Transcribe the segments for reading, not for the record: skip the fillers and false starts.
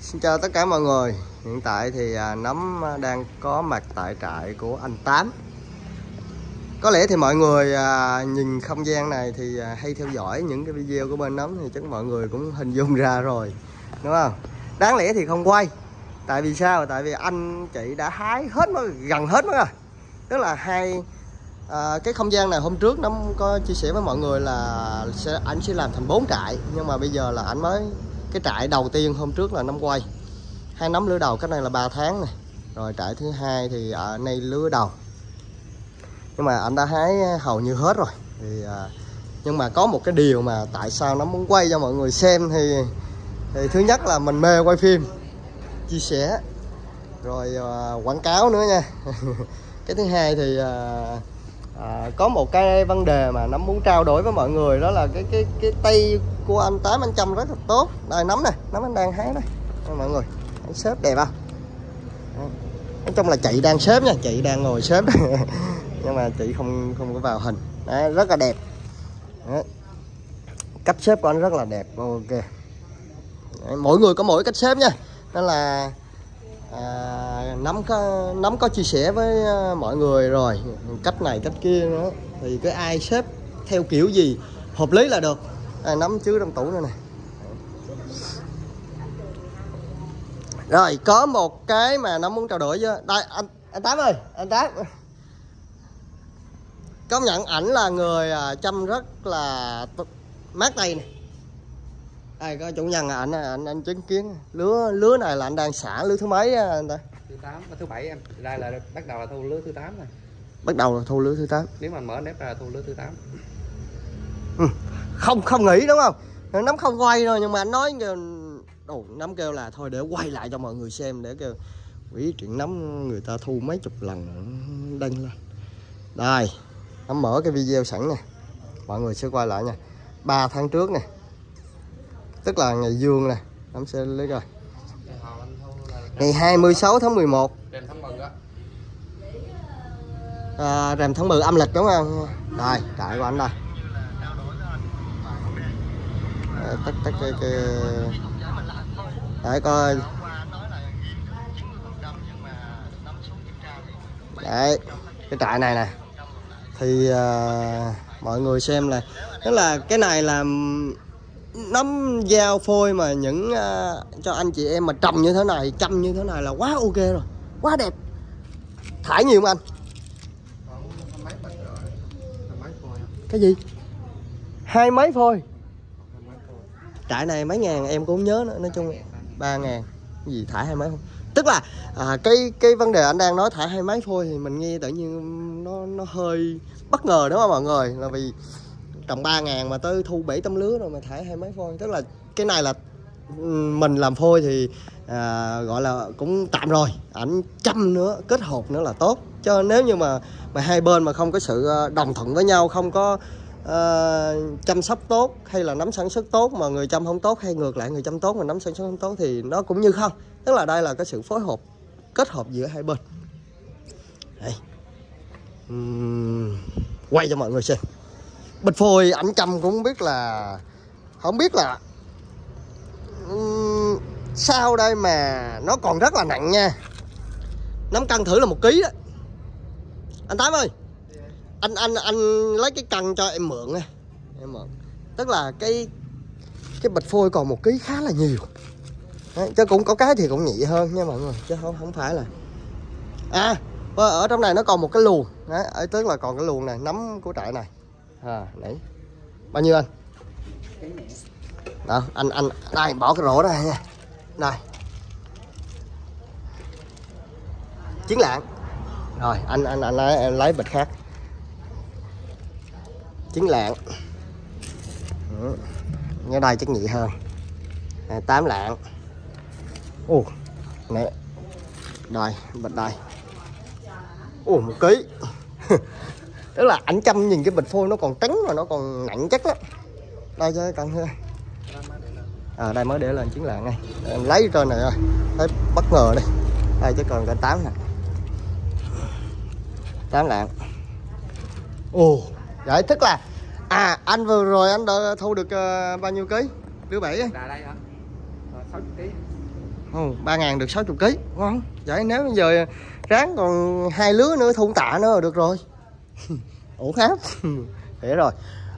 Xin chào tất cả mọi người. Hiện tại thì Nấm đang có mặt tại trại của anh Tám. Có lẽ thì mọi người nhìn không gian này thì hay theo dõi những cái video của bên Nấm thì chắc mọi người cũng hình dung ra rồi, đúng không? Đáng lẽ thì không quay. Tại vì sao? Tại vì anh chị đã hái hết nó, gần hết nó rồi. Tức là cái không gian này hôm trước Nấm có chia sẻ với mọi người là anh sẽ làm thành 4 trại. Nhưng mà bây giờ là anh mới, cái trại đầu tiên hôm trước là Nấm quay 2 nấm lứa đầu, cái này là 3 tháng này. Rồi trại thứ hai thì ở đây lứa đầu. Nhưng mà anh đã hái hầu như hết rồi. Thì nhưng mà có một cái điều mà tại sao nó muốn quay cho mọi người xem thì thứ nhất là mình mê quay phim, chia sẻ rồi quảng cáo nữa nha. Cái thứ hai thì có một cái vấn đề mà nó muốn trao đổi với mọi người, đó là cái tay của anh Tám anh chăm rất là tốt. Đây nấm này, nấm anh đang hái đây mọi người, anh xếp đẹp không? Nói chung là chị đang xếp nha, chị đang ngồi xếp nhưng mà chị không có vào hình. Đấy, rất là đẹp. Đấy. Cách xếp của anh rất là đẹp. Ok. Đấy, mỗi người có mỗi cách xếp nha. Nên là Nấm có chia sẻ với mọi người rồi, cách này cách kia nữa, thì cái ai xếp theo kiểu gì hợp lý là được. Nấm chứa trong tủ nữa này. Rồi có một cái mà nó muốn trao đổi với đây, anh Tám ơi, anh Tám công nhận ảnh là người chăm rất là mát tay này. Đây có chủ nhân anh chứng kiến lứa này là anh đang xả lứa thứ mấy anh ta? Thứ 8 và thứ 7 em. Đây là bắt đầu là thu lứa thứ 8 rồi. Bắt đầu là thu lứa thứ 8. Nếu mà mở nếp ra là thu lứa thứ 8. Không nghĩ đúng không? Nấm không quay rồi, nhưng mà anh nói Nấm kêu là thôi để quay lại cho mọi người xem, để kêu quỷ chuyện nấm người ta thu mấy chục lần đăng lên. Đây, Nấm mở cái video sẵn nè, mọi người sẽ quay lại nha. 3 tháng trước nè, tức là ngày dương nè, Nấm sẽ lấy rồi. Ngày 26 tháng 11 rằm tháng 10 á. Rằm tháng 10 âm lịch đúng không? Đây, trại của anh đây. Tắt cái để coi. Đấy, cái trại này nè thì mọi người xem là, tức là cái này là nấm dao phôi mà những cho anh chị em mà trồng như thế này, chăm như thế này là quá ok rồi, quá đẹp. Thải nhiều không anh? Cái gì? 2 mấy phôi? Trại này mấy ngàn em cũng không nhớ nữa, nói chung 3.000 cái gì thải 2 mấy phôi. Tức là cái vấn đề anh đang nói thải 2 mấy phôi thì mình nghe tự nhiên nó hơi bất ngờ đúng không mọi người, là vì trồng 3.000 mà tới thu 7 tấm lứa rồi mà thải 2 mấy phôi. Tức là cái này là mình làm phôi thì gọi là cũng tạm rồi, ảnh chăm nữa, kết hợp nữa là tốt. Chứ nếu như mà hai bên mà không có sự đồng thuận với nhau, không có chăm sóc tốt, hay là nấm sản xuất tốt mà người chăm không tốt, hay ngược lại người chăm tốt mà nấm sản xuất không tốt, thì nó cũng như không. Tức là đây là cái sự phối hợp, kết hợp giữa hai bên. Đây. Quay cho mọi người xem. Bịch phôi ảnh chăm cũng biết là, không biết là sao đây mà nó còn rất là nặng nha. Nấm cân thử là 1 kg đó. Anh Tám ơi, anh lấy cái cân cho em mượn nha. Em mượn. Tức là cái bịch phôi còn 1 kg khá là nhiều. Đấy, chứ cũng có cái thì cũng nhẹ hơn nha mọi người, chứ không phải là ở trong này nó còn một cái luồng. Đấy, tức là còn cái luồng này, nấm của trại này. Nãy bao nhiêu anh? Đó, anh đây bỏ cái rổ ra nha. Đây. Chiến lạng. Rồi, anh lấy bịch khác. Chiến lạng. Ở đây chắc nhẹ hơn. 8 lạng. Nè. Đây, bịch đây. 1 kg. Tức là ảnh chăm nhìn cái bịch phôi nó còn trắng mà nó còn nặng chắc lắm. Đây cho cân thôi. Đây mới để lên chiến lạng này. Em lấy trên này rồi. Thấy bất ngờ đây. Đây chứ còn cả 8 nè. 8 lạng. Vậy tức là anh vừa rồi anh đã thu được bao nhiêu ký? Lứa 7 á? Đây hả? 60 kg. 3.000 được 60 kg, ngon. Vậy nếu bây giờ ráng còn 2 lứa nữa thun tạ nữa là được rồi. Ổn khám. Để rồi.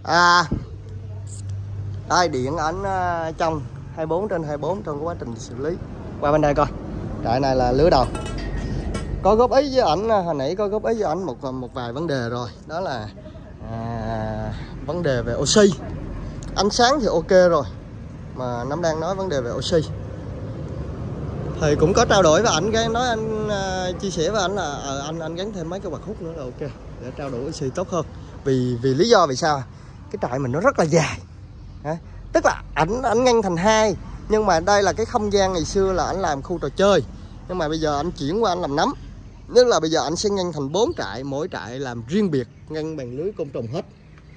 Đây điện ảnh trong 24/24 trong quá trình xử lý. Qua bên đây coi. Trại này là lứa đầu. Có góp ý với ảnh hồi nãy có góp ý với ảnh một vài vấn đề rồi. Đó là vấn đề về oxy. Ánh sáng thì ok rồi, mà Nấm đang nói vấn đề về oxy. Thì cũng có trao đổi với ảnh, cái nói anh chia sẻ với ảnh là anh gắn thêm mấy cái quạt hút nữa là ok, để trao đổi oxy tốt hơn. Vì lý do vì sao? Cái trại mình nó rất là dài. Tức là ảnh ngăn thành 2, nhưng mà đây là cái không gian ngày xưa là ảnh làm khu trò chơi, nhưng mà bây giờ anh chuyển qua anh làm nấm. Tức là bây giờ anh sẽ ngăn thành 4 trại, mỗi trại làm riêng biệt, ngăn bằng lưới côn trùng hết,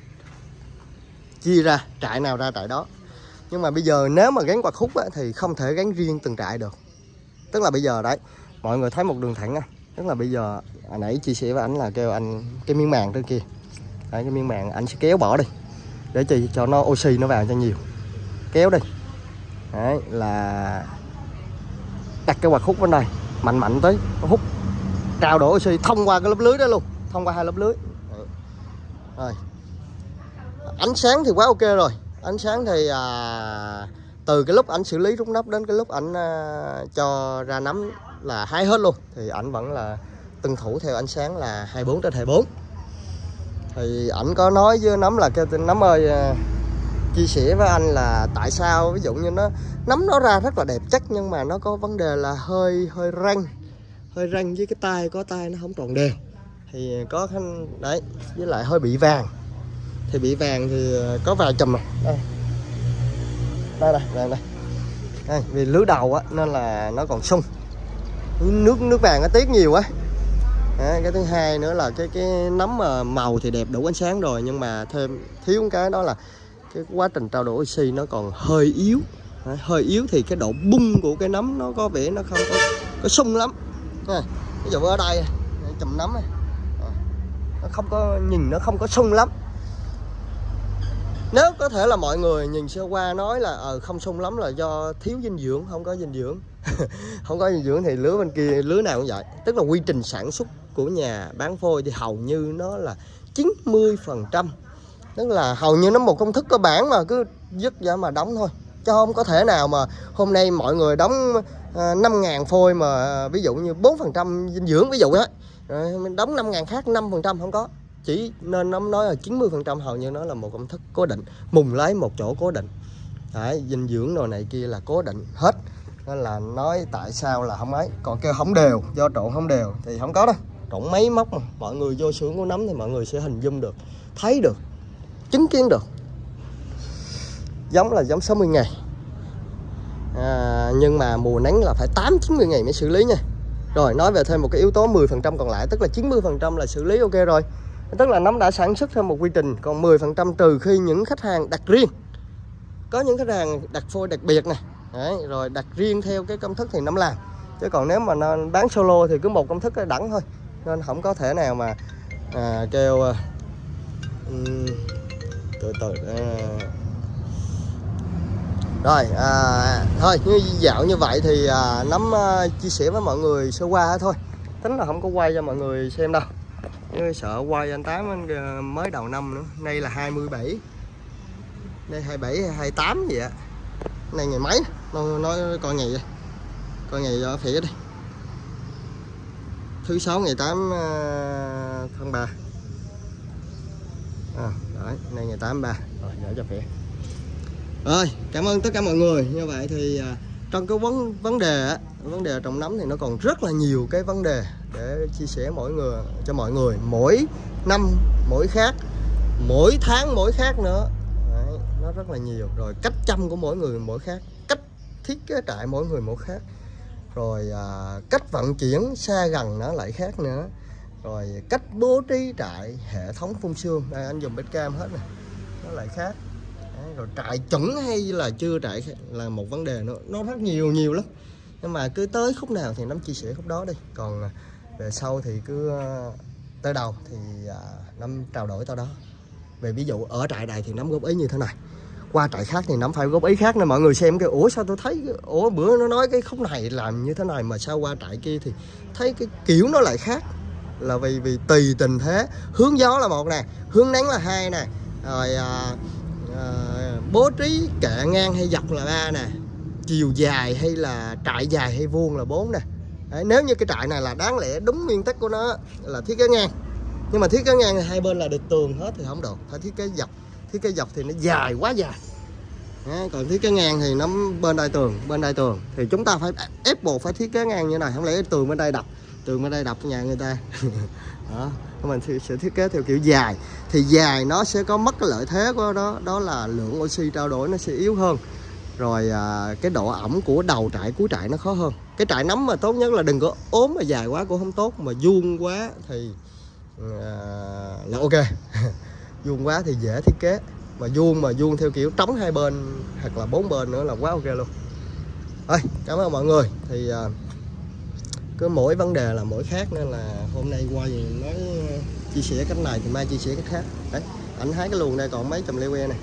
chia ra trại nào ra trại đó. Nhưng mà bây giờ nếu mà gắn quạt hút thì không thể gắn riêng từng trại được. Tức là bây giờ đấy, mọi người thấy một đường thẳng á, tức là bây giờ hồi nãy chia sẻ với ảnh là kêu anh cái miếng màng trên kia, đấy, cái miếng màng anh sẽ kéo bỏ đi để cho nó oxy nó vào cho nhiều, kéo đi. Đấy, là đặt cái quạt hút bên đây mạnh tới hút, trao đổi oxy thông qua cái lớp lưới đó luôn, thông qua 2 lớp lưới. Đấy. Rồi ánh sáng thì quá ok rồi. Ánh sáng thì từ cái lúc ảnh xử lý rút nắp đến cái lúc ảnh cho ra nấm là hái hết luôn, thì ảnh vẫn là tuân thủ theo ánh sáng là 24/24. Thì ảnh có nói với Nấm là kêu Nấm ơi, chia sẻ với anh là tại sao ví dụ như nấm nó ra rất là đẹp chất, nhưng mà nó có vấn đề là hơi răng với cái tay, có tay nó không tròn đều, thì có đấy, với lại hơi bị vàng. Thì bị vàng thì có vài chùm đây. Vì lứa đầu á nên là nó còn sung, nước vàng nó tiết nhiều quá. Cái thứ hai nữa là cái nấm mà màu thì đẹp đủ ánh sáng rồi, nhưng mà thêm thiếu cái đó là cái quá trình trao đổi oxy nó còn hơi yếu. Hơi yếu thì cái độ bung của cái nấm nó có vẻ nó không có sung lắm. Ví dụ ở đây chùm nấm này, nó không có, nhìn nó không có sung lắm. Nếu có thể là mọi người nhìn sơ qua nói là không sung lắm là do thiếu dinh dưỡng, không có dinh dưỡng. Không có dinh dưỡng thì lứa bên kia lứa nào cũng vậy. Tức là quy trình sản xuất của nhà bán phôi thì hầu như nó là 90%. Tức là hầu như nó một công thức cơ bản mà cứ dứt ra mà đóng thôi. Chứ không có thể nào mà hôm nay mọi người đóng 5.000 phôi mà ví dụ như 4% dinh dưỡng ví dụ đó, rồi mình đóng 5.000 khác 5%, không có. Chỉ nên nó nói là 90% hầu như nó là một công thức cố định, mùng lấy một chỗ cố định. Đấy, dinh dưỡng đồ này kia là cố định hết. Nên là nói tại sao là không ấy. Còn kêu không đều, do trộn không đều thì không có đâu. Trộn máy móc mà. Mọi người vô xưởng của nấm thì mọi người sẽ hình dung được, thấy được, chứng kiến được. Giống là giống 60 ngày. Nhưng mà mùa nắng là phải 8-90 ngày mới xử lý nha. Rồi nói về thêm một cái yếu tố 10% còn lại, tức là 90% là xử lý ok rồi. Tức là nấm đã sản xuất theo một quy trình, còn 10% trừ khi những khách hàng đặt riêng. Có những khách hàng đặt phôi đặc biệt này, đấy, rồi đặt riêng theo cái công thức thì nấm làm. Chứ còn nếu mà nó bán solo thì cứ một công thức đẳng thôi. Nên không có thể nào mà kêu rồi thôi như dạo như vậy thì Nấm chia sẻ với mọi người sơ qua thôi, tính là không có quay cho mọi người xem đâu, như sợ quay anh Tám mới đầu năm nữa. Nay là 27, đây 27 hay 28 gì ạ. Này ngày mấy nói coi ngày, coi ngày ở phía đi, thứ 6 ngày 8 tháng 3. Đấy, nay ngày 8/3 rồi, gửi cho phía. Rồi, cảm ơn tất cả mọi người. Như vậy thì trong cái vấn đề trồng nấm thì nó còn rất là nhiều cái vấn đề để chia sẻ cho mọi người. Mỗi năm mỗi khác, mỗi tháng mỗi khác nữa. Đấy, nó rất là nhiều. Rồi cách chăm của mỗi người mỗi khác, cách thiết kế trại mỗi người mỗi khác. Rồi cách vận chuyển xa gần nó lại khác nữa. Rồi cách bố trí trại, hệ thống phun sương, đây anh dùng Beckham hết nè, nó lại khác. Đấy, rồi trại chuẩn hay là chưa trại là một vấn đề nữa, nó rất nhiều lắm. Nhưng mà cứ tới khúc nào thì Nấm chia sẻ khúc đó đi. Còn về sau thì cứ tới đầu thì Nấm trao đổi tới đó. Về ví dụ ở trại này thì Nấm góp ý như thế này, qua trại khác thì nắm phải góp ý khác, nên mọi người xem cái ủa sao tôi thấy ủa bữa nó nói cái khúc này làm như thế này mà sao qua trại kia thì thấy cái kiểu nó lại khác, là vì tùy tình thế. Hướng gió là một nè, hướng nắng là hai nè, rồi bố trí kệ ngang hay dọc là ba nè, chiều dài hay là trại dài hay vuông là 4 nè. Đấy, nếu như cái trại này là đáng lẽ đúng nguyên tắc của nó là thiết kế ngang, nhưng mà thiết kế ngang thì hai bên là được tường hết thì không được, phải thiết kế dọc. Thiết kế dọc thì nó dài quá dài. Đấy, còn thiết kế ngang thì nó bên đây tường thì chúng ta phải ép buộc phải thiết kế ngang như này, không lẽ tường bên đây đập nhà người ta. Đó, mình sẽ thiết kế theo kiểu dài, thì dài nó sẽ có mất cái lợi thế của nó, đó là lượng oxy trao đổi nó sẽ yếu hơn, rồi cái độ ẩm của đầu trại cuối trại nó khó hơn. Cái trại nấm mà tốt nhất là đừng có ốm mà dài quá cũng không tốt, mà vuông quá thì là ok. Vuông quá thì dễ thiết kế, mà vuông theo kiểu trống hai bên hoặc là 4 bên nữa là quá ok luôn. Thôi, cảm ơn mọi người. Thì cứ mỗi vấn đề là mỗi khác, nên là hôm nay qua gì nói chia sẻ cách này thì mai chia sẻ cách khác. Đấy, anh hái cái luồng đây còn mấy chùm leo que này.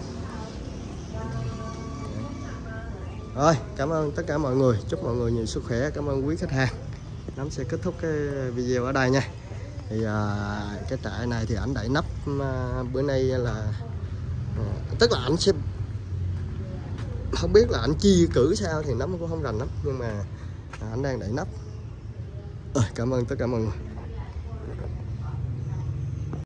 Rồi, cảm ơn tất cả mọi người, chúc mọi người nhiều sức khỏe, cảm ơn quý khách hàng. Nắm sẽ kết thúc cái video ở đây nha. Thì cái trại này thì ảnh đậy nắp bữa nay là tức là ảnh sẽ không biết là ảnh chia cử sao thì nắm cũng không rành lắm, nhưng mà ảnh đang đậy nắp. Cảm ơn tất cả mọi người.